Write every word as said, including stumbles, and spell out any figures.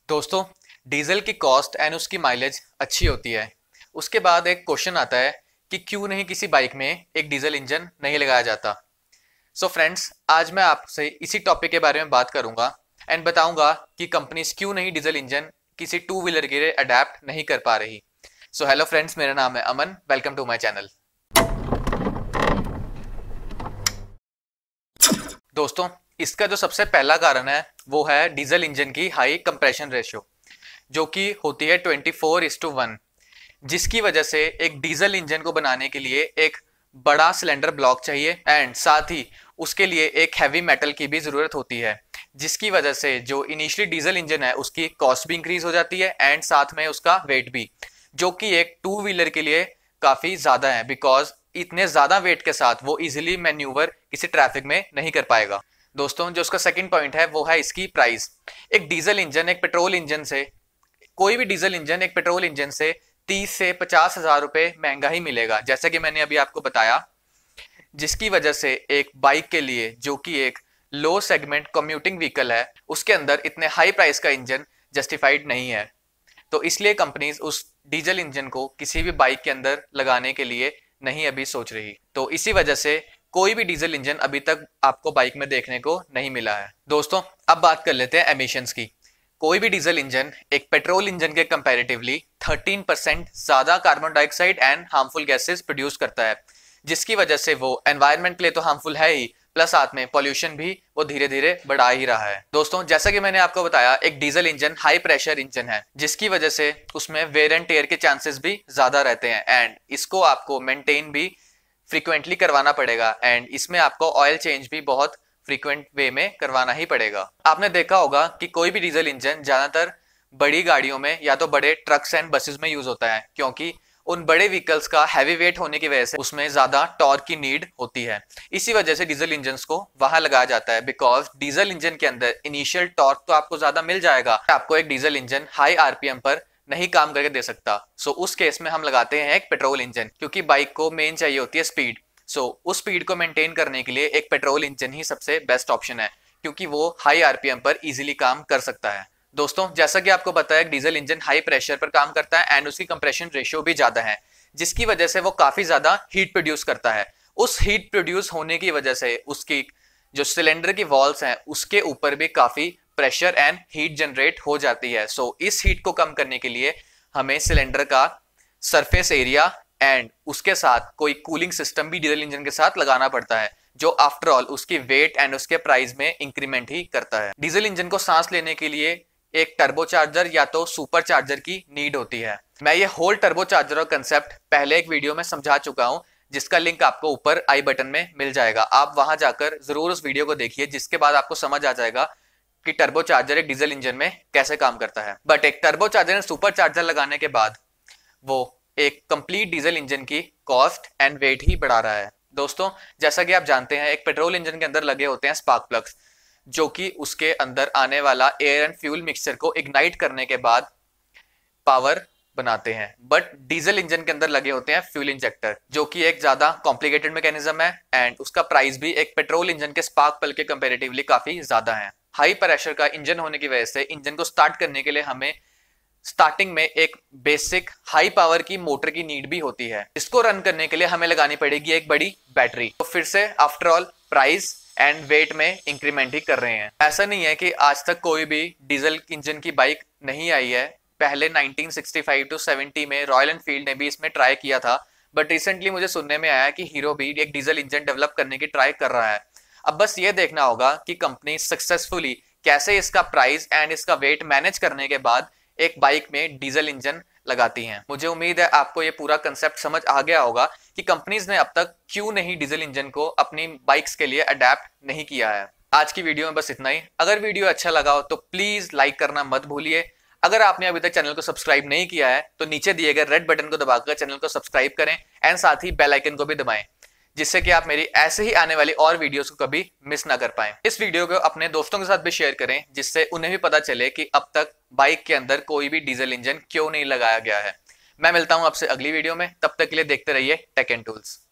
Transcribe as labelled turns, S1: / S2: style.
S1: दोस्तों, डीजल की cost and उसकी माइलेज अच्छी होती है। उसके बाद एक क्वेश्चन आता है कि क्यों नहीं किसी बाइक में एक डीजल इंजन नहीं लगाया जाता। सो so फ्रेंड्स, आज मैं आपसे इसी टॉपिक के बारे में बात करूंगा एंड बताऊंगा कि कंपनीज क्यों नहीं डीजल इंजन किसी टू व्हीलर के लिए अडेप्ट नहीं कर पा रही। सो हेलो फ्रेंड्स, मेरा नाम है Aman, welcome to my channel. दोस्तों, इसका जो सबसे पहला कारण है वो है डीजल इंजन की हाई कंप्रेशन रेशियो, जो कि होती है twenty four is to one, जिसकी वजह से एक डीजल इंजन को बनाने के लिए एक बड़ा सिलेंडर ब्लॉक चाहिए एंड साथ ही उसके लिए एक हैवी मेटल की भी जरूरत होती है, जिसकी वजह से जो इनिशियली डीजल इंजन है उसकी कॉस्ट भी इंक्रीज हो जाती है एंड साथ में उसका वेट भी, जो कि एक टू व्हीलर के लिए काफी ज्यादा है, बिकॉज इतने ज्यादा वेट के साथ वो इजिली मैन्यूवर किसी ट्रैफिक में नहीं कर पाएगा। दोस्तों, जो उसका सेकंड पॉइंट है वो है इसकी प्राइस। एक डीजल इंजन एक पेट्रोल इंजन से कोई भी डीजल इंजन एक पेट्रोल इंजन से तीस से पचास हजार रुपए महंगा ही मिलेगा, जैसा कि मैंने अभी आपको बताया, जिसकी वजह से एक बाइक के लिए जो कि एक लो सेगमेंट कम्यूटिंग व्हीकल है, उसके अंदर इतने हाई प्राइस का इंजन जस्टिफाइड नहीं है। तो इसलिए कंपनीज उस डीजल इंजन को किसी भी बाइक के अंदर लगाने के लिए नहीं अभी सोच रही। तो इसी वजह से कोई भी डीजल इंजन अभी तक आपको बाइक में देखने को नहीं मिला है। दोस्तों, अब बात कर लेते हैं एमिशंस की। कोई भी डीजल इंजन एक पेट्रोल इंजन के कंपैरेटिवली थर्टीन परसेंट ज्यादा carbon dioxide and harmful gases produce करता है, जिसकी वजह से वो एनवायरनमेंट के लिए तो हार्मफुल है ही, प्लस साथ में पॉल्यूशन भी वो धीरे धीरे बढ़ा ही रहा है। दोस्तों, जैसा कि मैंने आपको बताया, एक diesel engine high pressure engine है, जिसकी वजह से उसमें वेयर एंड टेयर के चांसेस भी ज्यादा रहते हैं एंड इसको आपको मेंटेन भी फ्रीक्वेंटली करवाना पड़ेगा एंड इसमें आपको ऑयल चेंज भी बहुत फ्रीक्वेंट वे में करवाना ही पड़ेगा। आपने देखा होगा कि कोई भी डीजल इंजन ज्यादातर बड़ी गाड़ियों में या तो बड़े ट्रक्स एंड बसेस में यूज होता है, क्योंकि उन बड़े व्हीकल्स का हैवी वेट होने की वजह से उसमें ज्यादा टॉर्क की नीड होती है। इसी वजह से डीजल इंजन को वहां लगाया जाता है, बिकॉज डीजल इंजन के अंदर इनिशियल टॉर्क तो आपको ज्यादा मिल जाएगा, आपको एक डीजल इंजन हाई आरपीएम पर नहीं काम करके दे सकता। सो so, उस केस में हम लगाते हैं एक पेट्रोल इंजन, क्योंकि बाइक को मेन चाहिए होती है स्पीड। सो so, उस स्पीड को मेंटेन करने के लिए एक पेट्रोल इंजन ही सबसे बेस्ट ऑप्शन है, क्योंकि वो हाई आरपीएम पर इजीली काम कर सकता है। दोस्तों, जैसा कि आपको पता है, डीजल इंजन हाई प्रेशर पर काम करता है एंड उसकी कंप्रेशन रेशियो भी ज्यादा है, जिसकी वजह से वो काफी ज्यादा हीट प्रोड्यूस करता है। उस हीट प्रोड्यूस होने की वजह से उसकी जो सिलेंडर की वॉल्स हैं उसके ऊपर भी काफी प्रेशर एंड हीट जनरेट हो जाती है। सो so, इस हीट को कम करने के लिए हमें सिलेंडर का सरफेस एरिया एंड उसके साथ कोई कूलिंग सिस्टम भी डीजल इंजन के साथ लगाना पड़ता है, जो आफ्टर ऑल उसकी वेट एंड उसके प्राइस में इंक्रीमेंट ही करता है। डीजल इंजन को सांस लेने के लिए एक टर्बोचार्जर या तो सुपर चार्जर की नीड होती है। मैं ये होल टर्बोचार्जर और कंसेप्ट पहले एक वीडियो में समझा चुका हूं, जिसका लिंक आपको ऊपर आई बटन में मिल जाएगा। आप वहां जाकर जरूर उस वीडियो को देखिए, जिसके बाद आपको समझ आ जाएगा कि टर्बोचार्जर एक डीजल इंजन में कैसे काम करता है। बट एक टर्बोचार्जर एंड सुपर चार्जर लगाने के बाद वो एक कंप्लीट डीजल इंजन की कॉस्ट एंड वेट ही बढ़ा रहा है। दोस्तों, जैसा कि आप जानते हैं, एक पेट्रोल इंजन के अंदर लगे होते हैं स्पार्क प्लग्स, जो कि उसके अंदर आने वाला एयर एंड फ्यूल मिक्सचर को इग्नाइट करने के बाद पावर बनाते हैं। बट डीजल इंजन के अंदर लगे होते हैं फ्यूल इंजेक्टर, जो कि एक ज्यादा कॉम्प्लिकेटेड मैकेनिज्म है एंड उसका प्राइस भी एक पेट्रोल इंजन के स्पार्क प्लग के कंपैरेटिवली काफी ज्यादा है। हाई प्रेशर का इंजन होने की वजह से इंजन को स्टार्ट करने के लिए हमें स्टार्टिंग में एक बेसिक हाई पावर की मोटर की नीड भी होती है। इसको रन करने के लिए हमें लगानी पड़ेगी एक बड़ी बैटरी। तो फिर से after all price and weight में इंक्रीमेंट ही कर रहे हैं। ऐसा नहीं है कि आज तक कोई भी डीजल इंजन की बाइक नहीं आई है। पहले nineteen sixty five to seventy में रॉयल एनफील्ड ने भी इसमें ट्राई किया था, बट रिसेंटली मुझे सुनने में आया कि हीरो भी एक डीजल इंजन डेवलप करने की ट्राई कर रहा है। अब बस ये देखना होगा कि कंपनी सक्सेसफुली कैसे इसका प्राइस एंड इसका वेट मैनेज करने के बाद एक बाइक में डीजल इंजन लगाती हैं। मुझे उम्मीद है आपको ये पूरा कंसेप्ट समझ आ गया होगा कि कंपनीज ने अब तक क्यों नहीं डीजल इंजन को अपनी बाइक्स के लिए अडेप्ट नहीं किया है। आज की वीडियो में बस इतना ही। अगर वीडियो अच्छा लगा हो तो प्लीज लाइक करना मत भूलिए। अगर आपने अभी तक चैनल को सब्सक्राइब नहीं किया है तो नीचे दिए गए रेड बटन को दबाकर चैनल को सब्सक्राइब करें एंड साथ ही बेल आइकन को भी दबाएं, जिससे कि आप मेरी ऐसे ही आने वाली और वीडियोस को कभी मिस ना कर पाएं। इस वीडियो को अपने दोस्तों के साथ भी शेयर करें, जिससे उन्हें भी पता चले कि अब तक बाइक के अंदर कोई भी डीजल इंजन क्यों नहीं लगाया गया है। मैं मिलता हूं आपसे अगली वीडियो में, तब तक के लिए देखते रहिए टेक एंड टूल्स।